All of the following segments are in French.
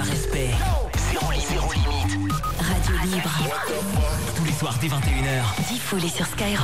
le respect. Zéro limite. Radio libre. Tous les soirs dès 21h. Diffoulé sur Skyrock.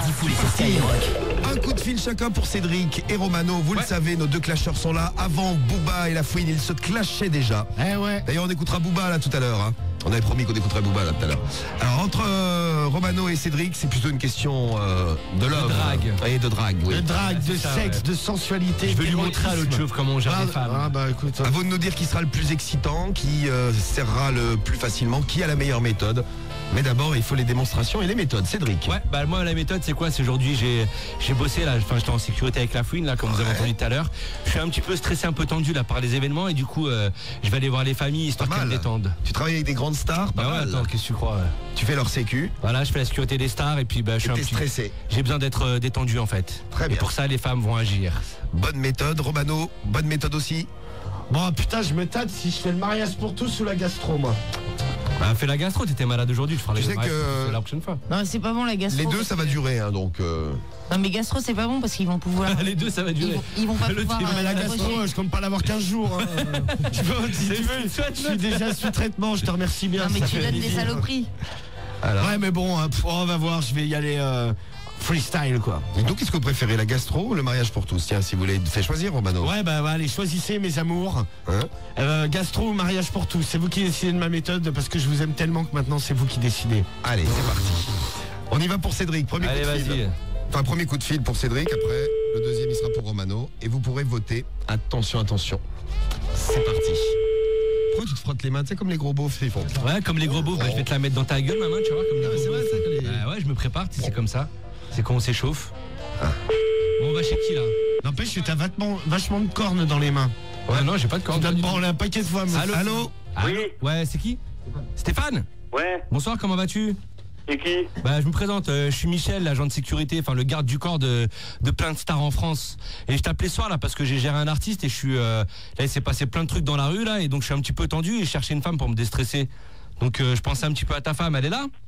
Un coup de fil chacun pour Cédric et Romano. Vous le savez, nos deux clasheurs sont là. Avant Booba et La Fouine, ils se clashaient déjà. D'ailleurs, on écoutera Booba là tout à l'heure. On avait promis qu'on écouterait Booba là tout à l'heure. Alors entre Romano et Cédric, c'est plutôt une question de love. De drague. Et de drague, oui. De drague, de sexe, de sensualité. Je vais lui montrer à l'autre chauve comment on gère les femmes. Écoute. À vous de nous dire qui sera le plus excitant, qui serra le plus facilement, qui a la meilleure méthode. Mais d'abord, il faut les démonstrations et les méthodes. Cédric. Ouais, bah moi la méthode c'est quoi? C'est aujourd'hui j'ai bossé là, enfin j'étais en sécurité avec La Fouine là, comme vous avez entendu tout à l'heure. Je suis un petit peu stressé, un peu tendu là par les événements et du coup je vais aller voir les familles histoire qu'elles me détendent. Tu travailles avec des grandes stars, pas Bah ouais, mal. attends, qu'est-ce que tu crois? Tu fais leur sécu. Voilà, je fais la sécurité des stars et puis bah je suis un T'es petit stressé. J'ai besoin d'être détendu en fait. Très Et bien. pour ça les femmes vont agir. Bonne méthode. Romano, bonne méthode aussi. Bon putain, je me tâte si je fais le mariage pour tous ou la gastro moi. Bah fais la gastro, t'étais malade aujourd'hui, je ferai Tu sais mariage que- la prochaine fois. Non, c'est pas bon la gastro. Les deux, ça va durer, donc. Non, mais gastro, c'est pas bon parce qu'ils vont pouvoir. Les deux ça va durer. Ils vont pas Le pouvoir. type, Mais la gastro, je compte pas l'avoir 15 jours. Tu veux, si tu veux, je suis déjà sous traitement, je te remercie bien. Non, mais ça tu fait donnes des plaisir. saloperies. Ouais, mais bon, on va voir, je vais y aller freestyle quoi. Et donc, qu'est-ce que vous préférez, la gastro ou le mariage pour tous? Tiens, si vous voulez, fait choisir, Romano. Ouais, bah allez, choisissez mes amours. Hein Gastro ou mariage pour tous, c'est vous qui décidez de ma méthode parce que je vous aime tellement que maintenant c'est vous qui décidez. Allez, c'est parti. On y va pour Cédric. Premier Allez coup de vas-y. fil. Enfin, premier coup de fil pour Cédric. Après, le deuxième, il sera pour Romano. Et vous pourrez voter. Attention, attention. C'est parti. Pourquoi tu te frottes les mains? Tu sais, comme les gros beaufs, ils font. Ouais, comme les gros beaufs, bah, je vais te la mettre dans ta gueule ma main, tu vois, comme les Ah, gros c'est vrai, beaufs. ça, que les- Ouais, je me prépare, tu sais, c'est comme ça. C'est quand on s'échauffe. Ah. Bon, on va chez qui là? N'empêche que t'as vachement de cornes dans les mains. Ouais, non, j'ai pas de Tu corde. dois te branler un paquet de fois. mais- Allô? Oui. Ouais, c'est qui? Stéphane? Ouais, Bonsoir, comment vas-tu? c'est qui? Bah, je me présente, je suis Michel, l'agent de sécurité, enfin le garde du corps de plein de stars en France. Et je t'appelais ce soir là parce que j'ai géré un artiste et je suis là, il s'est passé plein de trucs dans la rue là et donc je suis un petit peu tendu et je cherchais une femme pour me déstresser. Donc je pensais un petit peu à ta femme, elle est là?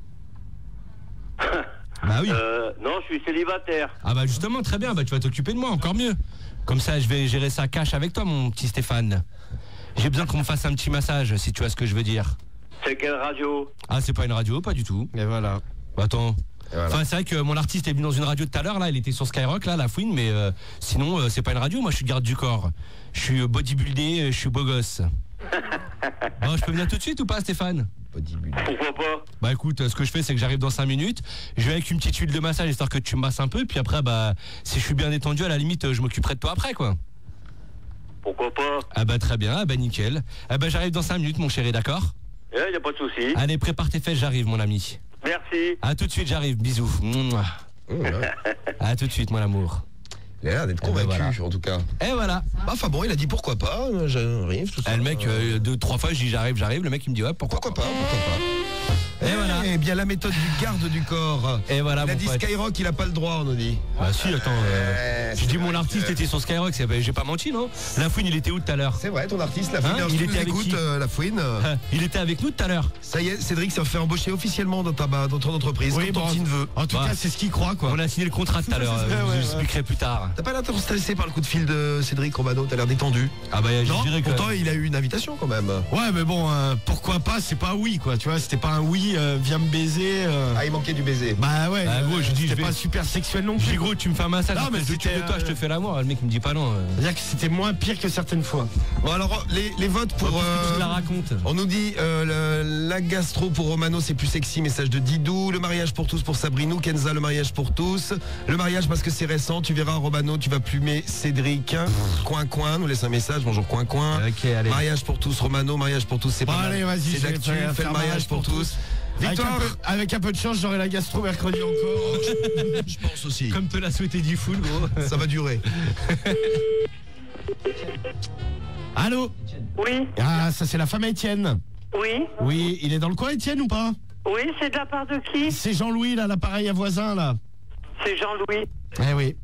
Bah oui. Non, je suis célibataire. Ah bah justement, très bien, bah tu vas t'occuper de moi, encore mieux. Comme ça, je vais gérer ça cash avec toi, mon petit Stéphane. J'ai besoin qu'on me fasse un petit massage, si tu vois ce que je veux dire. C'est quelle radio? Ah, c'est pas une radio, pas du tout. Et voilà. Bah attends. voilà. Enfin, c'est vrai que mon artiste est venu dans une radio tout à l'heure, là, il était sur Skyrock, là, La Fouine, mais sinon, c'est pas une radio, moi je suis garde du corps. Je suis bodybuildé, je suis beau gosse. Bon, je peux venir tout de suite ou pas, Stéphane? Pourquoi pas? Bah écoute, ce que je fais, c'est que j'arrive dans 5 minutes, je vais avec une petite huile de massage histoire que tu me masses un peu, puis après, bah, si je suis bien détendu, à la limite, je m'occuperai de toi après, quoi. Pourquoi pas? Ah bah très bien, ah bah nickel. Ah bah j'arrive dans 5 minutes, mon chéri, d'accord? Y a pas de souci. Allez, prépare tes fesses, j'arrive, mon ami. Merci. À tout de suite, j'arrive, bisous. Mouah. À tout de suite, mon amour. Il a l'air d'être Eh ben convaincu, voilà. en tout cas. Et voilà. Enfin bon, il a dit pourquoi pas, j'arrive, tout ça. Ah, le mec, 2-3 fois, je dis j'arrive. Le mec, il me dit ouais, pourquoi Pourquoi pas, pourquoi pas. Et voilà. Eh bien, la méthode du garde du corps. Et voilà, Il a mon dit pote. Skyrock, il a pas le droit, on nous dit. Bah si, attends. Je dis mon artiste était sur Skyrock, j'ai pas menti, non? La Fouine, il était où tout à l'heure? C'est vrai, ton artiste, La Fouine, Hein, si il tu était nous avec écoutes, qui La Fouine. Il était avec nous tout à l'heure. Ça y est, Cédric s'est fait embaucher officiellement dans ton entreprise, Oui, comme ton bon, petit neveu. En tout Ouais. cas, c'est ce qu'il croit quoi. On a signé le contrat tout à l'heure, je vous Ouais, expliquerai plus tard. T'as pas l'air trop stressé par le coup de fil de Cédric Romano, t'as l'air détendu. Ah bah je Non, dirais que... Pourtant, il a eu une invitation quand même. Ouais, mais bon, pourquoi pas, c'est pas un oui quoi, tu vois, c'était pas un oui, viens me baiser. Ah, il manquait du baiser. Bah ouais, Ah, gros, j'ai dit, c'était je vais- pas super sexuel non Je dis plus. gros, tu me fais un massage, Non, mais je c'était, de toi, je te fais l'amour. Le mec il me dit pas non. C'est-à-dire que c'était moins pire que certaines fois. Bon, alors, les votes pour. Tu la racontes. On nous dit la gastro pour Romano, c'est plus sexy, message de Didou. Le mariage pour tous pour Sabrinou. Kenza, le mariage pour tous. Le mariage parce que c'est récent. Tu verras, Romano, tu vas plumer Cédric. Coin coin, nous laisse un message. Bonjour coin coin. Ok, allez. Mariage pour tous, Romano. Mariage pour tous, c'est Bon, pas allez, mal. vas-y, C'est je vais d'actu. faire Fais le mariage pour tous. Victoire. Avec un peu de chance, j'aurai la gastro mercredi encore. Je pense aussi. Comme te l'a souhaité du full, gros. Ça va durer. Allô? Oui, Ah, ça c'est la femme à Étienne. oui, Oui, il est dans le coin Étienne ou pas? oui, c'est de la part de qui? C'est Jean-Louis là, l'appareil à voisin là. C'est Jean-Louis. Eh oui.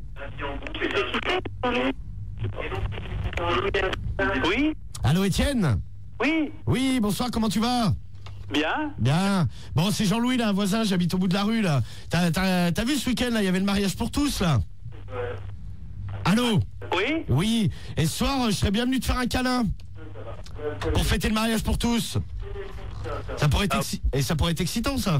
Oui, Allô Étienne? oui, Oui, bonsoir, comment tu vas? bien. Bien. Bon, c'est Jean-Louis là, un voisin, j'habite au bout de la rue là. T'as vu ce week-end là, il y avait le mariage pour tous là. Allô? Oui, Oui. Et ce soir, je serais bien venu te faire un câlin. Pour fêter le mariage pour tous. Ça pourrait être et ça pourrait être excitant, ça.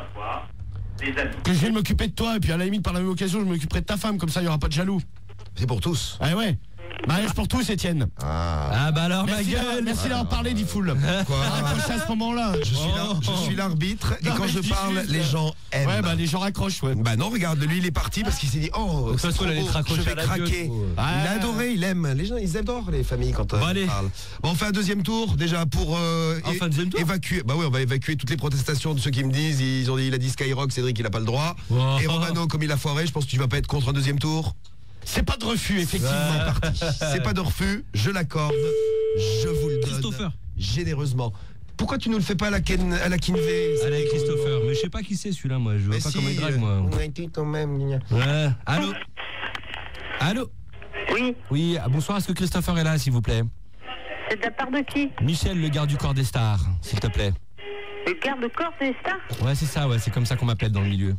Que je vienne m'occuper de toi, et puis à la limite, par la même occasion, je m'occuperai de ta femme, comme ça, il n'y aura pas de jaloux. C'est pour tous. Ah ouais. Mariage pour tous, Étienne. Ah bah alors, Merci ma gueule. merci d'avoir parlé, dit Foul. Quoi Raccrochez à ce moment-là. Je suis l'arbitre, et Non, quand mais je dis parle, juste. les gens aiment. Ouais, bah les gens raccrochent, ouais. Bah non, regarde, lui il est parti parce qu'il s'est dit oh, toute façon, c'est trop il allait beau, te raccrocher je vais à la gueule, craquer. gros. Il a adoré, il aime. Les gens, ils adorent les familles quand Bon, on allez. parle. Bon, on fait un deuxième tour déjà pour Enfin, un deuxième tour évacuer. Bah oui, on va évacuer toutes les protestations de ceux qui me disent il a dit Skyrock, Cédric il a pas le droit. Oh. Et Romano comme il a foiré, je pense que tu vas pas être contre un deuxième tour. C'est pas de refus, effectivement. Parti. C'est pas de refus, je l'accorde, je vous le donne Christopher. généreusement. Pourquoi tu nous le fais pas à la Kinvey Allez, Christopher. Mais je sais pas qui c'est celui-là, moi. Je vois pas comment il drague, moi. On a été quand même. Ouais. Allô. Allô. Oui, Oui, bonsoir. Est-ce que Christopher est là, s'il vous plaît? c'est de la part de qui? Michel, le garde du corps des stars, s'il te plaît. Le garde-corps des stars? Ouais, c'est ça, ouais. C'est comme ça qu'on m'appelle dans le milieu.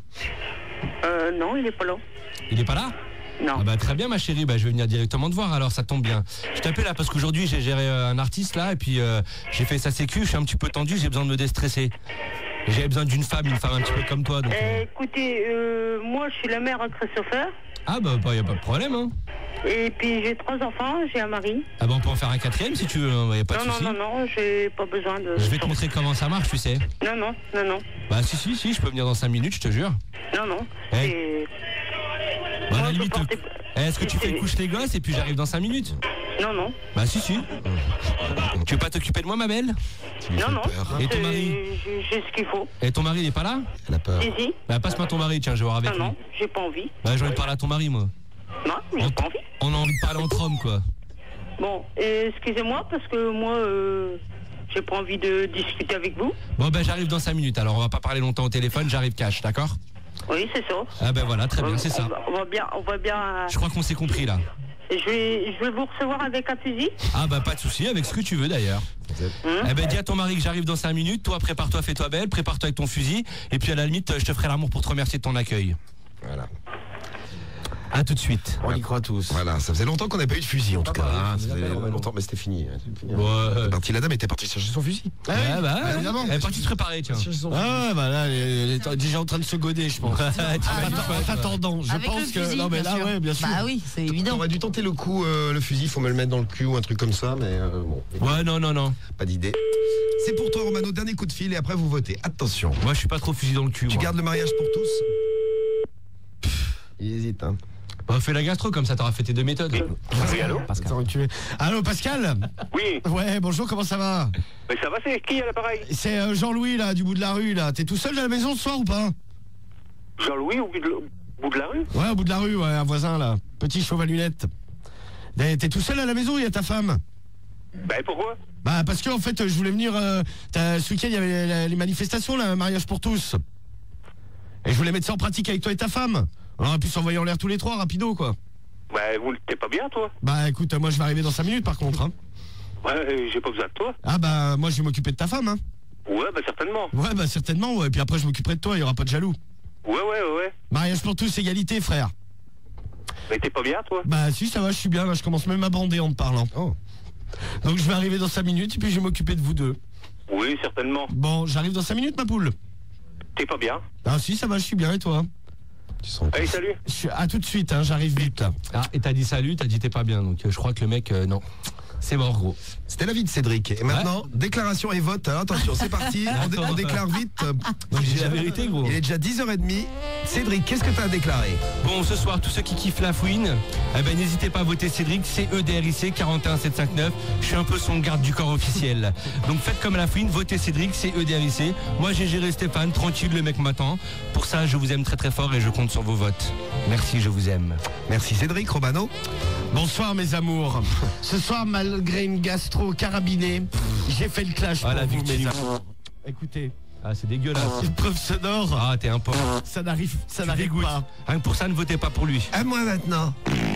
Non, il est pas là. Il est pas là? Non. Ah bah très bien ma chérie, bah je vais venir directement te voir alors, ça tombe bien. Je t'appelle là parce qu'aujourd'hui j'ai géré un artiste là et puis j'ai fait sa sécu, je suis un petit peu tendu, j'ai besoin de me déstresser. Et j'avais besoin d'une femme, un petit peu comme toi donc. Écoutez, moi je suis la mère de Christopher. Ah bah y a pas de problème hein. Et puis j'ai 3 enfants, j'ai un mari. Ah bah on peut en faire un 4e si tu veux, hein, y a pas de souci. Non, j'ai pas besoin de... Je vais te montrer comment ça marche, tu sais. Non. Bah si, je peux venir dans 5 minutes, je te jure. Non. Hey. C'est- Bah à Moi, la je limite, portais- est-ce que tu fais couche les gosses et puis j'arrive dans 5 minutes? Non. Bah si. Tu veux pas t'occuper de moi ma belle? Non. Et ton mari? J'ai ce qu'il faut. Et ton mari il est pas là? Elle a peur. Si. Bah passe-moi ton mari, tiens, je vais voir avec lui. Non, j'ai pas envie. Bah j'ai envie de parler à ton mari moi. Non, j'ai pas envie. On a envie de parler entre hommes quoi. Bon, excusez-moi parce que moi, j'ai pas envie de discuter avec vous. Bon ben j'arrive dans 5 minutes, alors on va pas parler longtemps au téléphone, j'arrive cash, d'accord? Oui, c'est ça. Ah ben voilà, très bien, c'est ça. On va bien. Je crois qu'on s'est compris là. Je vais vous recevoir avec un fusil. Ah bah pas de souci, avec ce que tu veux d'ailleurs. Eh ben dis à ton mari que j'arrive dans 5 minutes, toi prépare-toi, fais-toi belle, prépare-toi avec ton fusil, et puis à la limite je te ferai l'amour pour te remercier de ton accueil. Voilà. À tout de suite. On y croit tous. Voilà, ça faisait longtemps qu'on n'avait pas eu de fusil en tout cas. bah, hein. ça Ça faisait faisait longtemps. longtemps, mais c'était fini. Ouais. La dame était partie chercher son fusil. Ouais, bah, évidemment. elle est partie se préparer, tiens. Ah bah là, elle est déjà en train de se goder, je pense. En attendant, je Avec pense le que... fusil, Non mais là, bien sûr. ouais, bien sûr. Bah oui, c'est évident. On aurait dû tenter le coup, le fusil, faut me le mettre dans le cul ou un truc comme ça, mais bon, Ouais, non. pas d'idée. C'est pour toi Romano, dernier coup de fil et après vous votez. Attention, Moi je suis pas trop fusil dans le cul. tu moi. gardes le mariage pour tous. Il hésite, hein. Bah, fais la gastro comme ça, t'auras fait tes 2 méthodes. Oui, allô? Attends, reculé. Allô Pascal? Oui, Ouais, bonjour, comment ça va? mais ça va, c'est qui à l'appareil? C'est Jean-Louis là, du bout de la rue là. T'es tout seul à la maison ce soir ou pas? Jean-Louis au bout de la rue? Ouais, au bout de la rue, ouais, un voisin là. Petit chauve à lunettes. T'es tout seul à la maison, il y a ta femme? Ben pourquoi? Bah parce que en fait je voulais venir ce week-end il y avait les manifestations là, un mariage pour tous. Et je voulais mettre ça en pratique avec toi et ta femme. On aurait pu s'envoyer en l'air tous les 3 rapido quoi. Ben t'es pas bien toi? Bah écoute, moi je vais arriver dans 5 minutes par contre hein. Ouais, j'ai pas besoin de toi. Ah bah moi je vais m'occuper de ta femme hein. Ouais, ben certainement. Ouais bah certainement ouais, et puis après je m'occuperai de toi, il y aura pas de jaloux. Ouais. Mariage pour tous, égalité frère. Mais t'es pas bien toi? Bah si ça va, je suis bien là, je commence même à bander en te parlant. Oh. Donc je vais arriver dans 5 minutes et puis je vais m'occuper de vous deux. Oui, certainement. Bon, j'arrive dans 5 minutes ma poule. T'es pas bien? Ah si ça va, je suis bien et toi? Tu sens Allez, salut. À tout de suite hein, j'arrive vite là. Ah, et t'as dit salut, t'as dit t'es pas bien, donc je crois que le mec, non. C'est mort gros. C'était la vie de Cédric. Et maintenant, déclaration et vote. Alors, attention, c'est parti. On déclare vite. Je dis la vérité gros. Il est déjà 10h30. Cédric, qu'est-ce que tu as déclaré? Bon, ce soir, tous ceux qui kiffent la fouine, eh ben, n'hésitez pas à voter Cédric, c'est EDRIC 41759. Je suis un peu son garde du corps officiel. Donc faites comme la fouine, votez Cédric, c'est EDRIC. Moi, j'ai géré Stéphane, tranquille, le mec m'attend. Pour ça, je vous aime très très fort et je compte sur vos votes. Merci, je vous aime. Merci Cédric. Romano? Bonsoir mes amours. Ce soir, malgré une gastro carabinée, j'ai fait le clash Ah, la pour vous, victime. mes amours. Écoutez, Ah, c'est dégueulasse. une preuve sonore, Ah, t'es un porc. ça n'arrive Dégoûte. pas. Rien que pour ça, ne votez pas pour lui. À moi maintenant.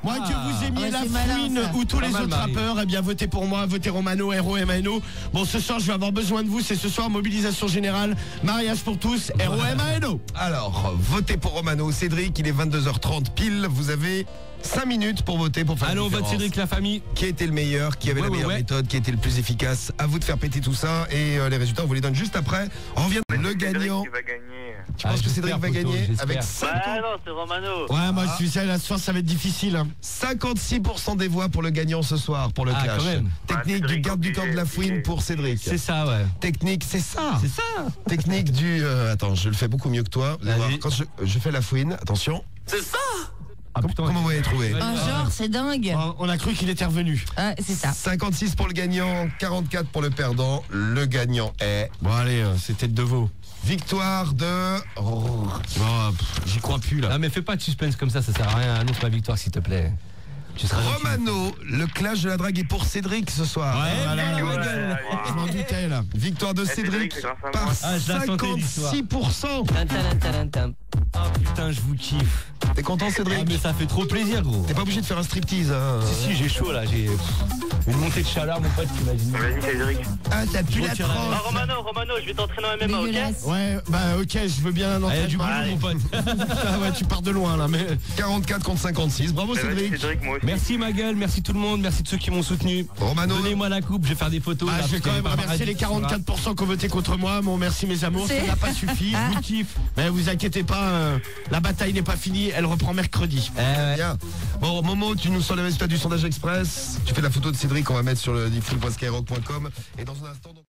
Moi, que vous aimiez la c'est malin, fouine ça. ou tous Pas les mal, autres Marie. rappeurs, eh bien votez pour moi, votez Romano, R-O-M-A-N-O. Bon, ce soir, je vais avoir besoin de vous. C'est ce soir, mobilisation générale, mariage pour tous, R-O-M-A-N-O. Alors, votez pour Romano. Cédric, il est 22h30 pile. Vous avez 5 minutes pour voter, pour faire Allez, la on vote différence. Cédric, la famille. Qui a été le meilleur, qui avait la meilleure méthode, qui était le plus efficace. À vous de faire péter tout ça et les résultats on vous les donne juste après. On revient le gagnant. Qui va gagner. Tu penses que Cédric va gagner avec 50... Bah non, c'est Romano. Ouais, moi, je suis ça, la soirée, ça va être difficile. Hein. 56% des voix pour le gagnant ce soir pour le Ah, clash. quand même. Technique Cédric, du garde du corps de la fouine pour Cédric. C'est ça, ouais. Technique, c'est ça. C'est ça. Technique du... attends, je le fais beaucoup mieux que toi. Vous allez voir, Vas-y. quand je fais la fouine, attention. Ah, putain, Comment vous avez trouvé Un genre, c'est dingue. On a cru qu'il était revenu. Ah, c'est ça. 56 pour le gagnant, 44 pour le perdant. Le gagnant est... Bon, allez, c'est tête de veau. Victoire de... J'y crois plus, là. Ah, mais fais pas de suspense comme ça sert à rien. Annonce ma victoire, s'il te plaît. Tu seras gentil. Romano, le clash de la drague est pour Cédric ce soir. Voilà, Ouais, je m'en doutais, là. Victoire de Cédric, Cédric c'est grâce à par moi. Ah, je la sentais, l'histoire. 56%. Ah, putain, je vous kiffe. T'es content Ah, Cédric? mais ça fait trop plaisir, gros. T'es pas obligé de faire un striptease hein. Si, j'ai chaud là. J'ai une montée de chaleur, mon pote, t'imagines. Vas-y, Cédric. Ah t'as plus Je la retire la- Ah, tranche. Romano, je vais t'entraîner en MMA, ok? Dégueulasse. Ouais, bah ok, je veux bien un Ah, y a du entraînement. boulot, mon pote. Ah ouais, tu pars de loin, là, mais... 44 contre 56. Bravo Vas-y, Cédric. Cédric, moi aussi. Merci ma gueule, merci tout le monde, merci de ceux qui m'ont soutenu. Romano. Donnez-moi la coupe, je vais faire des photos. Ah, là, je vais parce quand qu'il y même a pas remercier les paradis, 44% qui ont voté contre moi. Bon, merci mes amours, ça C'est- n'a pas suffi. Je vous kiffe. Mais vous inquiétez pas, la bataille n'est pas finie, elle reprend mercredi. Bien. Bon Momo, tu nous sors les résultats du sondage express. Tu fais la photo de Cédric qu'on va mettre sur le full.skyrock.com. Et dans un instant...